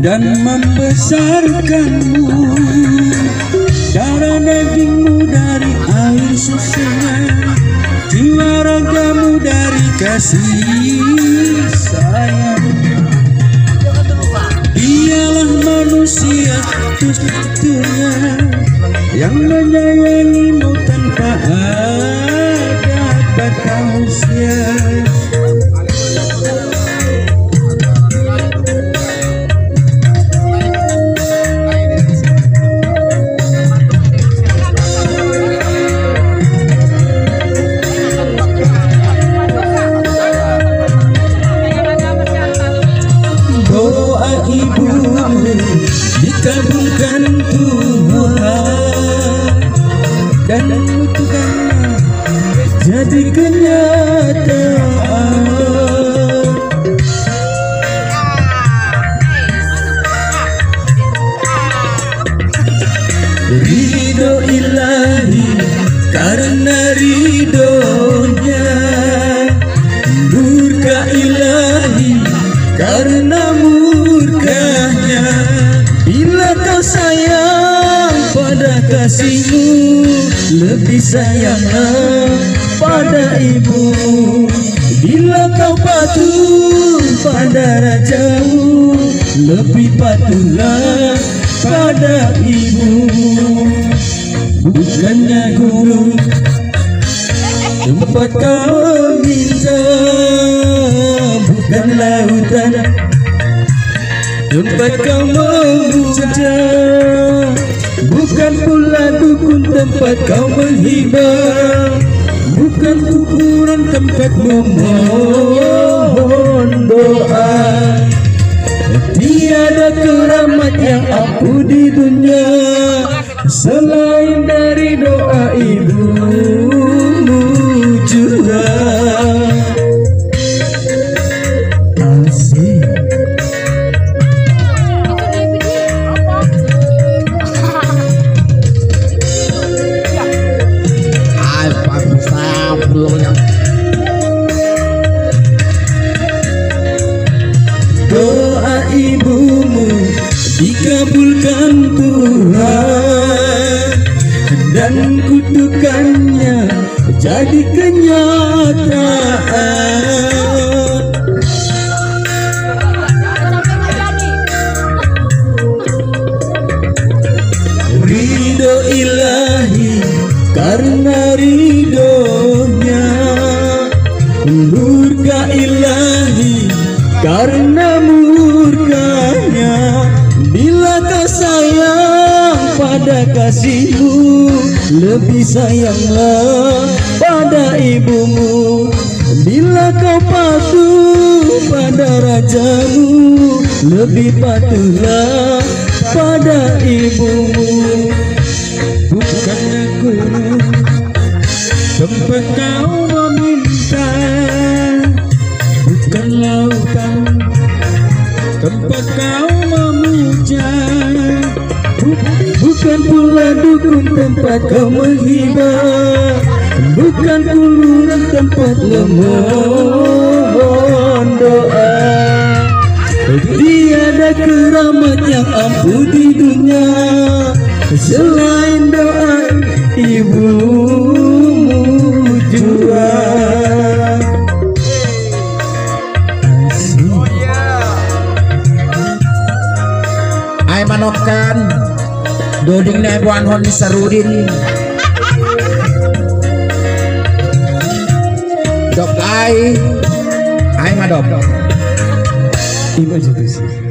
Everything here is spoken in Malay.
dan membesarkanmu. Darah dagingmu dari air susunya, jiwa ragamu dari kasih sayang. Dialah manusia satu-satunya yang menyayangimu tanpa ada batas usia. Doa ibumu dikabulkan Tuhan dan menentukannya jadi kenyataan. Ridho ilahi karena ridhonya, murka ilahi karena murkanya. Bila kau sayang pada kasihmu, lebih sayanglah pada ibu. Bila kau patuh pada rajamu, lebih patuhlah pada ibu. Bukannya guru tempat kau minta, bukan lautan tempat kau memuja, bukan pula dukun tempat kau menghibah, bukan kuburan tempat memohon doa. Tiada keramat yang ampuh di dunia selain dari doa ibumu juga. Asik. Doa ibumu dikabulkan Tuhan dan kutukannya jadi kenyataan. Ridho ilahi karena ridhonya, murka ilahi karena murkanya. Bila kau sayang pada kasihmu, lebih sayanglah pada ibumu. Bila kau patuh pada rajamu, lebih patuhlah pada ibumu. Bukannya guru tempat kau meminta, bukan lautan tempat kau memuja, bukan pula dukun tempat kau menghibah, bukan kuburan tempat memohon doa. Tiada keramat yang ampuh di dunia selain doa ibumu juga. Ay manokan doding na ibuan hon ni Sarudin dok ay madok Imagine this.